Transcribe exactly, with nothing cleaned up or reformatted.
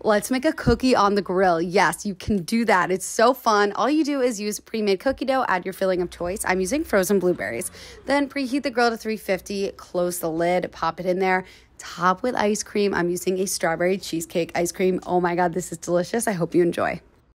Let's make a cookie on the grill. Yes, you can do that. It's so fun. All you do is use pre-made cookie dough, add your filling of choice. I'm using frozen blueberries. Then preheat the grill to three fifty, close the lid, pop it in there, top with ice cream. I'm using a strawberry cheesecake ice cream. Oh my God, this is delicious. I hope you enjoy.